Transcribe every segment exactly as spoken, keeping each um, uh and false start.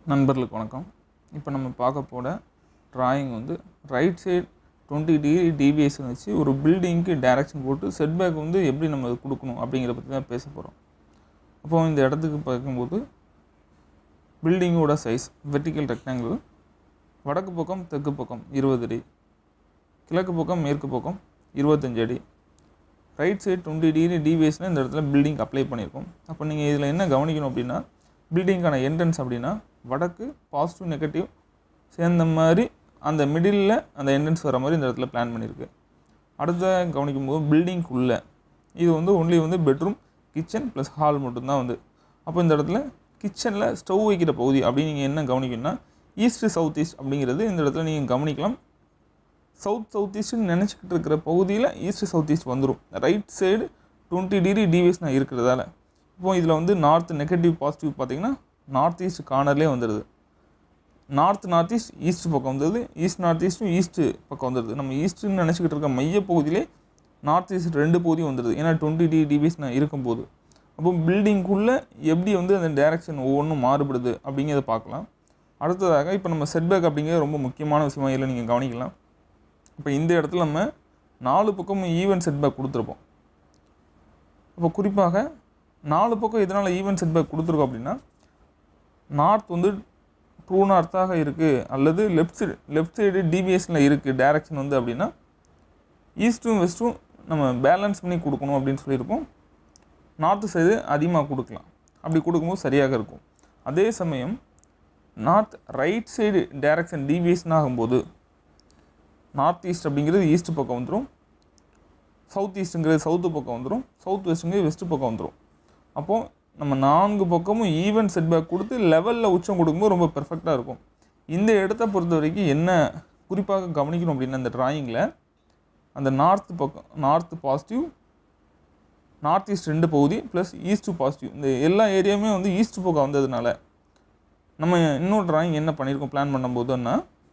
நண்பர்களுக்கு வணக்கம். இப்போ நம்ம பார்க்க போகிற டிராயிங் வந்து right side twenty degree deviation வச்சு ஒரு பில்டிங்க்கு டைரக்ஷன் போட்டு செட்பேக் வந்து எப்படி நம்ம அது கொடுக்கணும் அப்படிங்கிற பற்றி தான் பேச போகிறோம். அப்போ இந்த இடத்துக்கு பார்க்கும்போது பில்டிங்கோட சைஸ் வெர்டிக்கல் ரெக்டாங்கிள் வடக்கு பக்கம் தெற்கு பக்கம் இருபது அடி, கிழக்கு பக்கம் மேற்கு பக்கம் இருபத்தஞ்சு அடி, ரைட் சைடு டுவெண்ட்டி டிகிரி டிவியேஷனை இந்த இடத்துல பில்டிங் அப்ளை பண்ணியிருக்கோம். அப்போ நீங்கள் இதில் என்ன கவனிக்கணும் அப்படின்னா, பில்டிங்கான என்ட்ரன்ஸ் அப்படின்னா வடக்கு பாசிட்டிவ் நெகட்டிவ் சேர்ந்த மாதிரி அந்த மிடில் அந்த என்ட்ரன்ஸ் வர மாதிரி இந்த இடத்துல பிளான் பண்ணியிருக்கு. அடுத்த கவனிக்கும்போது பில்டிங்குள்ளே இது வந்து ஒன்லி வந்து பெட்ரூம் கிச்சன் ப்ளஸ் ஹால் மட்டும்தான் வந்து. அப்போ இந்த இடத்துல கிச்சனில் ஸ்டவ் வைக்கிற பகுதி அப்படின்னு நீங்கள் என்ன கவனிக்கணும்னா ஈஸ்ட்டு சவுத் ஈஸ்ட் அப்படிங்கிறது இந்த இடத்துல நீங்கள் கவனிக்கலாம். சவுத் சவுத் ஈஸ்ட்னு நினச்சிக்கிட்டு இருக்கிற பகுதியில் ஈஸ்ட்டு சவுத் ஈஸ்ட் வந்துடும். ரைட் சைடு டுவெண்ட்டி டிகிரி டிவியேஷனாக இருக்கிறதால இப்போது இதில் வந்து நார்த் நெகட்டிவ் பாசிட்டிவ் பார்த்திங்கன்னா நார்த் ஈஸ்ட் கார்னர்லேயே வந்துடுது. நார்த் நார்த் ஈஸ்ட் ஈஸ்ட் பக்கம் வந்துடுது, ஈஸ்ட் நார்த் ஈஸ்ட்டும் ஈஸ்ட்டு பக்கம் வந்துடுது. நம்ம ஈஸ்ட்டுன்னு நினச்சிக்கிட்டு இருக்க மைய பகுதியிலே நார்த் ஈஸ்ட் ரெண்டு பகுதியும் வந்துடுது. ஏன்னா டுவெண்ட்டி டிகிரி டிவியேஷன் இருக்கும்போது அப்போ பில்டிங்குள்ளே எப்படி வந்து அந்த டைரக்ஷன் ஒவ்வொன்றும் மாறுபடுது அப்படிங்கிறத பார்க்கலாம். அடுத்ததாக இப்போ நம்ம செட்பேக் அப்படிங்கிறது ரொம்ப முக்கியமான விஷயமா இதில் நீங்கள் கவனிக்கலாம். இப்போ இந்த இடத்துல நம்ம நாலு பக்கமும் ஈவன் செட்பேக் கொடுத்துருப்போம். அப்போ குறிப்பாக நாலு பக்கம் எதனால் ஈவன் செட்பேக் கொடுத்துருக்கோம் அப்படின்னா, நார்த் வந்து ட்ரூ நார்த்தாக இருக்குது அல்லது லெஃப்ட் சைடு லெஃப்ட் சைடு டிவியேஷனில் இருக்குது டைரக்ஷன் வந்து அப்படின்னா ஈஸ்ட்டும் வெஸ்ட்டும் நம்ம பேலன்ஸ் பண்ணி கொடுக்கணும் அப்படின்னு சொல்லியிருக்கோம். நார்த்து சைடு அதிகமாக கொடுக்கலாம், அப்படி கொடுக்கும்போது சரியாக இருக்கும். அதே சமயம் north right side direction deviation ஆகும்போது நார்த் ஈஸ்ட் அப்படிங்கிறது ஈஸ்ட் பக்கம் வந்துடும், சவுத் ஈஸ்ட்டுங்கிறது சவுத்து பக்கம் வந்துடும், சவுத் வெஸ்ட்டுங்கிறது வெஸ்ட்டு பக்கம் வந்துடும். அப்போது நம்ம நான்கு பக்கமும் ஈவன் செட்பேக் கொடுத்து லெவலில் உச்சம் கொடுக்கும்போது ரொம்ப பெர்ஃபெக்டாக இருக்கும். இந்த இடத்த பொறுத்த வரைக்கும் என்ன குறிப்பாக கவனிக்கணும் அப்படின்னா, இந்த ட்ராயிங்கில் அந்த நார்த்து பக்கம் நார்த்து பாசிட்டிவ் நார்த் ஈஸ்ட் ரெண்டு பகுதி ப்ளஸ் ஈஸ்ட்டு பாசிட்டிவ் இந்த எல்லா ஏரியாவுமே வந்து ஈஸ்ட் பக்கம் வந்ததுனால நம்ம இன்னொரு ட்ராயிங் என்ன பண்ணியிருக்கோம் பிளான் பண்ணும்போதுன்னா,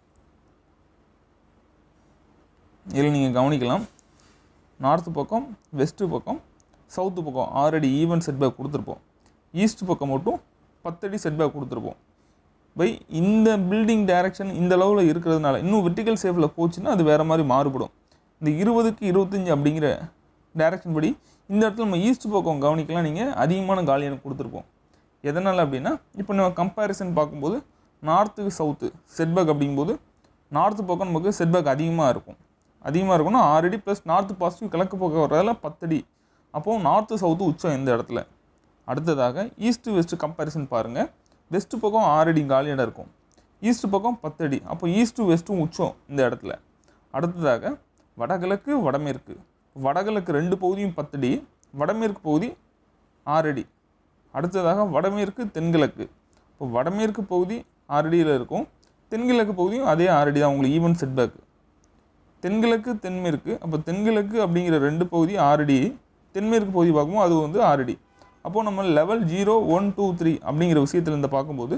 இதில் நீங்கள் கவனிக்கலாம். நார்த்து பக்கம் வெஸ்ட்டு பக்கம் சவுத்து பக்கம் ஆல்ரெடி ஈவன் செட்பேக் கொடுத்துருப்போம். ஈஸ்ட் பக்கம் மட்டும் பத்தடி செட்பேக் கொடுத்துருப்போம். பை இந்த பில்டிங் டைரக்ஷன் இந்த லெவலில் இருக்கிறதுனால இன்னும் வெர்டிக்கல் ஷேப்பில் போச்சுன்னா அது வேறு மாதிரி மாறுபடும். இந்த இருபதுக்கு இருபத்தஞ்சி அப்படிங்கிற டைரக்ஷன் படி இந்த இடத்துல நம்ம ஈஸ்ட் பக்கம் கவனிக்கலாம். நீங்கள் அதிகமான காலியான கொடுத்துருப்போம். எதனால் அப்படின்னா, இப்போ நம்ம கம்பேரிசன் பார்க்கும்போது நார்த்துக்கு சவுத்து செட்பேக் அப்படிங்கும்போது நார்த்து பக்கம் நமக்கு செட்பேக் அதிகமாக இருக்கும். அதிகமாக இருக்கும்னா ஆல்ரெடி ப்ளஸ் நார்த்து பாசிட்டிவ் கிழக்கு பக்கம் வர்றதில் பத்தடி. அப்போது நார்த்து சவுத்து உச்சம் இந்த இடத்துல. அடுத்ததாக ஈஸ்ட்டு வெஸ்ட்டு கம்பேரிசன் பாருங்கள். வெஸ்ட்டு பக்கம் ஆறடி காலியிடம் இருக்கும், ஈஸ்ட்டு பக்கம் பத்தடி. அப்போ ஈஸ்ட்டு வெஸ்ட்டும் உச்சம் இந்த இடத்துல. அடுத்ததாக வடகிழக்கு வடமேற்கு வடகிழக்கு ரெண்டு பகுதியும் பத்தடி, வடமேற்கு பகுதி ஆறடி. அடுத்ததாக வடமேற்கு தென்கிழக்கு. இப்போ வடமேற்கு பகுதி ஆறடியில் இருக்கும், தென்கிழக்கு பகுதியும் அதே ஆறடி தான் உங்களுக்கு ஈவன் செட்பேக்கு. தென்கிழக்கு தென்மேற்கு, அப்போ தென்கிழக்கு அப்படிங்கிற ரெண்டு பகுதி ஆறடி, தென்மேற்கு பகுதி பார்க்கும்போது அது வந்து ஆறடி. அப்போது நம்ம level zero one two three அப்படிங்கிற விஷயத்தில் இருந்து பார்க்கும்போது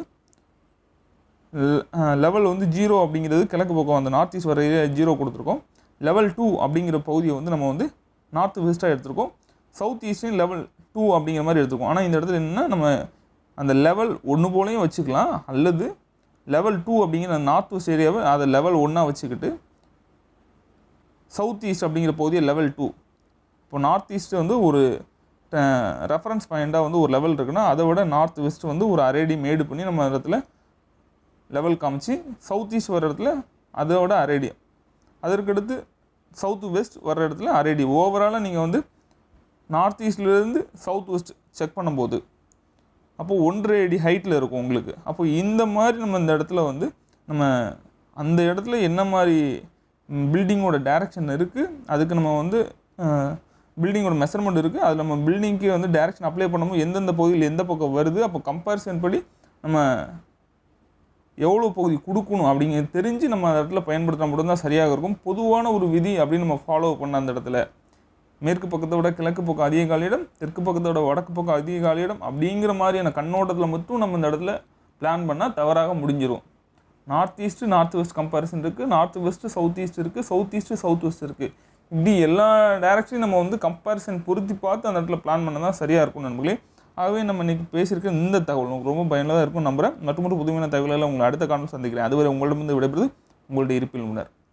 லெவல் வந்து ஜீரோ அப்படிங்கிறது கிழக்கு பக்கம் அந்த நார்த் ஈஸ்ட் வரையில ஜீரோ கொடுத்துருக்கோம். லெவல் டூ அப்படிங்கிற பகுதியை வந்து நம்ம வந்து நார்த் வெஸ்ட்டாக எடுத்துருக்கோம். சவுத் ஈஸ்ட்டையும் லெவல் டூ அப்படிங்கிற மாதிரி எடுத்துருக்கோம். ஆனால் இந்த இடத்துல என்னென்னா நம்ம அந்த லெவல் ஒன்று போலையும் வச்சுக்கலாம், அல்லது லெவல் டூ அப்படிங்கிற நார்த் வெஸ்ட் ஏரியாவை அதை லெவல் ஒன்னாக வச்சுக்கிட்டு சவுத் ஈஸ்ட் அப்படிங்கிற பகுதியை லெவல் டூ. இப்போ நார்த் ஈஸ்ட்டு வந்து ஒரு ரெஃபரன்ஸ் பாயிண்ட்டாக வந்து ஒரு லெவல் இருக்குன்னா அதை விட நார்த் வெஸ்ட் வந்து ஒரு அரேடி மேடு பண்ணி நம்ம இடத்துல லெவல் காமிச்சு சவுத் ஈஸ்ட் வர இடத்துல அதோட அரேடி, அதற்கடுத்து சவுத் வெஸ்ட் வர இடத்துல அரேடி. ஓவராலாக நீங்கள் வந்து நார்த் ஈஸ்ட்லேருந்து சவுத் வெஸ்ட் செக் பண்ணும்போது அப்போது ஒன்றரை அடி ஹைட்டில் இருக்கும் உங்களுக்கு. அப்போ இந்த மாதிரி நம்ம இந்த இடத்துல வந்து நம்ம அந்த இடத்துல என்ன மாதிரி பில்டிங்கோட டைரக்ஷன் இருக்குது, அதுக்கு நம்ம வந்து பில்டிங்கோட மெஷர்மெண்ட் இருக்குது, அதில் நம்ம பில்டிங்க்கு வந்து டைரக்ஷன் அப்ளை பண்ணும்போது எந்தெந்த பகுதியில் எந்த பக்கம் வருது, அப்போ கம்பேரிசன் படி நம்ம எவ்வளோ பகுதி கொடுக்கணும் அப்படிங்கிறது தெரிஞ்சு நம்ம அந்த இடத்துல பயன்படுத்தினா மட்டும்தான் சரியாக இருக்கும். பொதுவான ஒரு விதி அப்படின்னு நம்ம ஃபாலோ பண்ண அந்த இடத்துல மேற்கு பக்கத்தை விட கிழக்கு பக்கம் அதிக காலியிடம், தெற்கு பக்கத்தை விட வடக்கு பக்கம் அதிக காலியிடம் அப்படிங்கிற மாதிரியான கண்ணோட்டத்தில் மட்டும் நம்ம இந்த இடத்துல பிளான் பண்ணால் தவறாக முடிஞ்சிடும். North east north west comparison இருக்குது, நார்த் வெஸ்ட்டு சவுத் ஈஸ்ட் இருக்குது, சவுத் ஈஸ்ட்டு சவுத் வெஸ்ட் இருக்குது. இப்படி எல்லா டைரக்ஷனையும் நம்ம வந்து கம்பேரிசன் பொருத்தி பார்த்து அந்த இடத்துல பிளான் பண்ண தான் சரியாக இருக்கும் நண்பர்களே. ஆகவே நம்ம இன்றைக்கி பேசியிருக்க இந்த தகவல் உங்களுக்கு ரொம்ப பயனுள்ளதாக இருக்கும் நம்புகிறேன். மற்றும் ஒரு புதுமையான தகவல்களை உங்களை அடுத்த காலம் சந்திக்கிறேன். அதுவரை உங்களிடமிருந்து விடைபெறுவது உங்களுடைய இருப்பில் உள்ளார்.